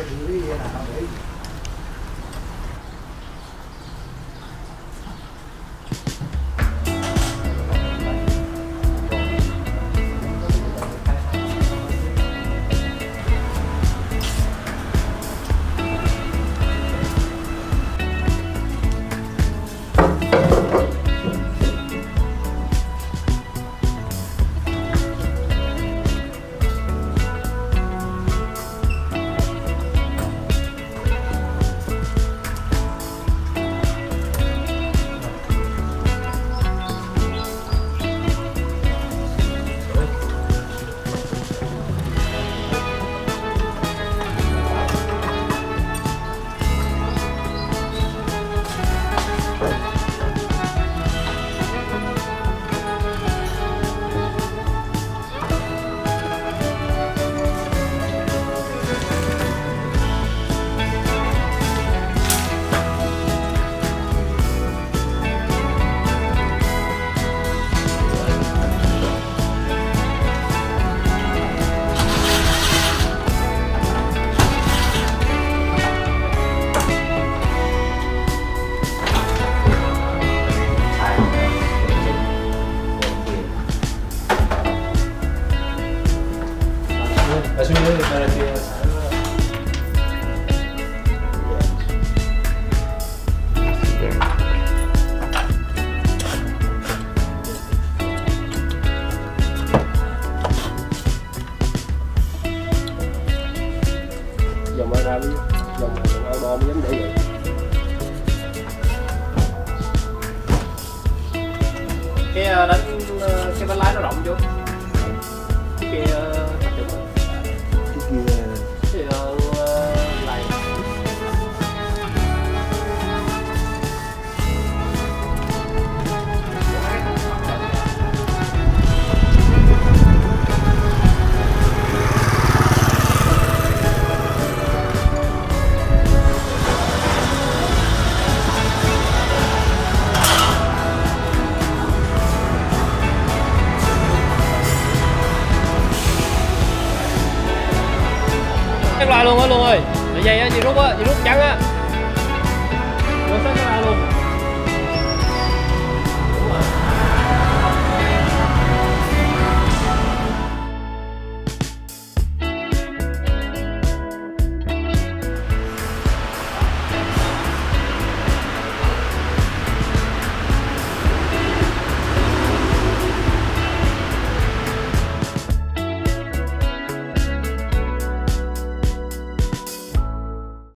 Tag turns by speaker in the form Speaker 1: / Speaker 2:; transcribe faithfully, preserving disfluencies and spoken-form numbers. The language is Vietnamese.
Speaker 1: xử lý thế nào đấy.
Speaker 2: Asumir para que dòng ai ra với dòng ai bom giống để vậy. Cái đánh cái bánh lái nó rộng vô cái kia thấp được rồi. Cái kia này cái loại luôn á luôn ơi, vậy á chị rút á, chị rút trắng á, rút cái loại luôn.